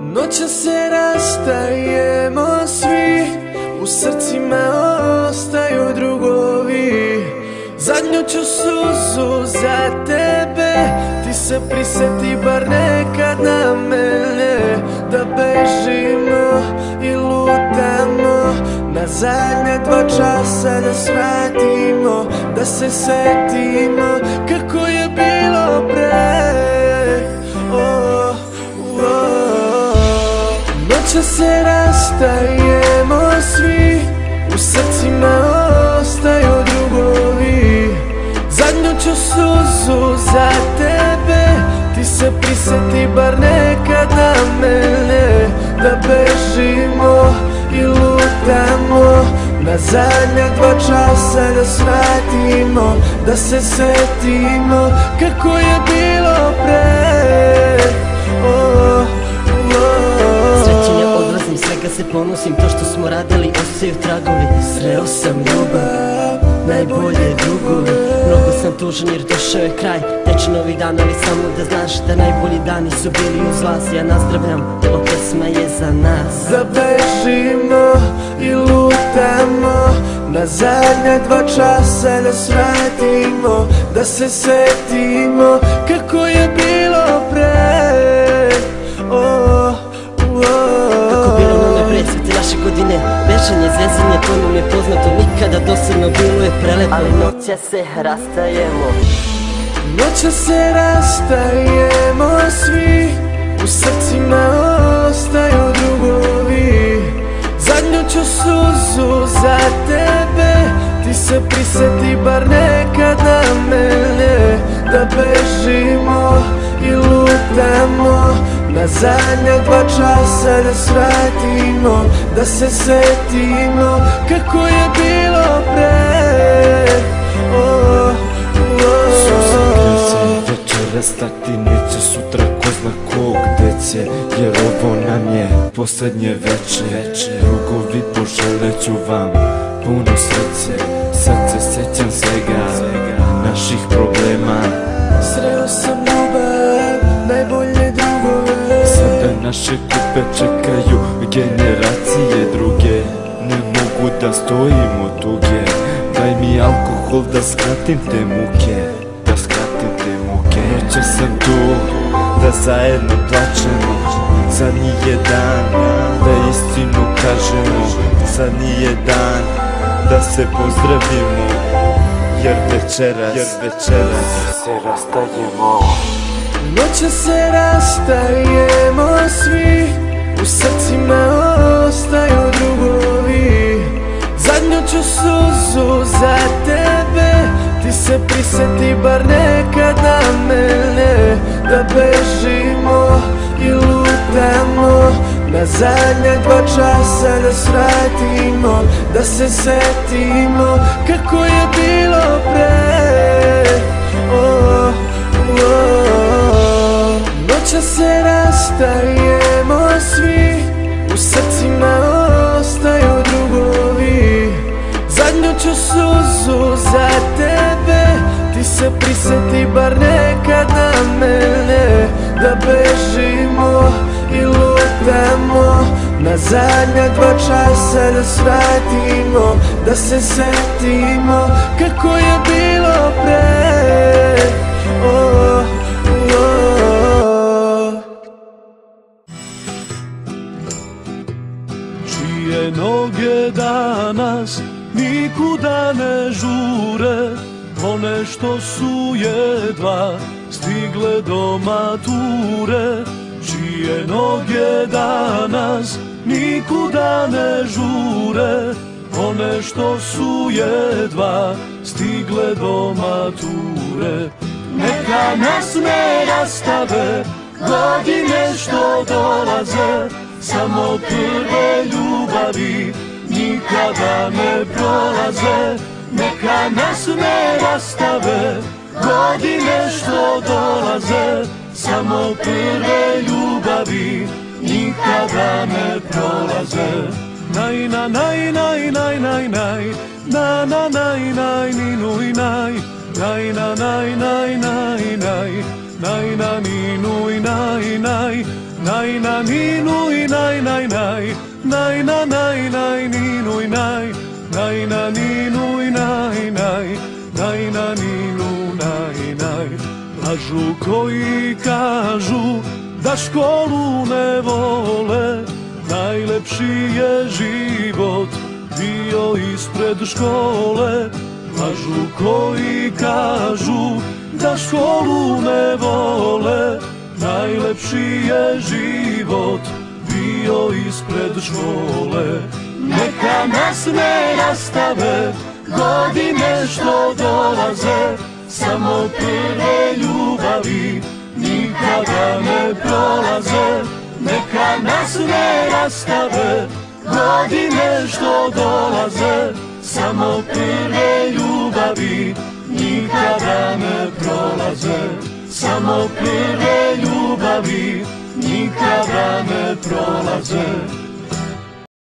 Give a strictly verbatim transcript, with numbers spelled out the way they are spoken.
Noća se rastajemo svi, u srcima ostaju drugovi. Zadnju ću suzu za tebe, ti se prisjeti bar nekad na mene. Da bežimo i lutamo, na zadnje dva časa da shvatimo, da se setimo kako je bilo pre. Oh, oh. Noća se rastajemo svi, u srcima ostaju drugovi. Zadnju ću suzu za tebe, ti se prisjeti bar nekad na mene. Da bežimo i lutamo, na zadnja dva časa da shvatimo, da se setimo kako je bilo pre. Oh, oh. Srećenja odlazim, svega se ponosim, to što smo radili ostaju tragovi. Sreo sam ljubav, najbolje drugove. Mnogo sam tužan jer došao je kraj, teče novi dan, ali samo da znaš da najbolji dani su bili uz vas. Ja nazdravljam, ova pesma je za nas. Da bežimo i lutamo, na zadnja dva časa da shvatimo, da se setimo kako je bilo pre. Oh, oh. Kako bilo nam je pre sve te naše godine, bežanje, zezanje, to nam je poznato. Nikada dosadno bilo je prelepo, ali noća se rastajemo. Noća se rastajemo svi, u srcima ostaju drugovi. Zadnju ću suzu za tebe, ti se prisjeti bar nekad na mene. Da bežimo i lutamo, na zadnja dva časa da shvatimo, da se setimo kako je bilo pre. Oh, večera stati neće, sutra ko zna ko gde će, jer ovo nam je poslednje veče. Drugovi, poželeću vam puno sreće, sad se sećam svega, naših problema. Sreo sam ljubav, najbolje drugove. Sada naše kupe čekaju generacije druge, ne mogu da stojimo tuge. Daj mi alkohol da skratim te muke, da skratim te muke. Noće sam tu, da zajedno plačemo, zadnji je dan, da istinu kažemo. Zadnji je dan, da se pozdravimo, jer večeras, jer večeras se rastajemo. Noća se rastajemo svi, u srcima ostaju drugovi. Zadnju ću suzu za tebe, ti se prisjeti bar nekad na mene. Da bežimo i lutamo, na zadnja dva časa da shvatimo, da se setimo kako je bilo pre. Oh, oh. Noća se rastajemo svi, u srcima ostaju drugovi. Zadnju ću suzu za tebe, ti se prisjeti bar nekad na mene. Da bežimo i lutamo, na zadnja dva časa da shvatimo, da se setimo kako je bilo pre. Oh, oh. Čije noge danas nikuda ne žure, one što su jedva stigle do mature. Čije noge danas nikuda ne žure, one što su jedva stigle do mature. Neka nas ne rastave godine što dolaze, samo prve ljubavi nikada ne prolaze. Neka nas ne rastave godine što dolaze, samo prve ljubavi nikada ne prolaze. Naj na naj naj naj naj naj, na na naj naj ni nuj naj, naj na naj naj naj naj, naj na ni nuj naj naj, Naj na ninu i naj naj naj, naj na naj naj ninu i naj, naj na ninu i naj naj, naj na ninu naj naj. Lažu koji kažu da školu ne vole, najlepši je život bio ispred škole. Lažu koji kažu da školu ne vole, najlepši je život bio ispred škole. Neka nas ne rastave godine što dolaze, samo prve ljubavi nikada ne prolaze. Neka nas ne rastave godine što dolaze, samo prve ljubavi nikada ne prolaze. Samo prve ljubavi nikada ne prolaze.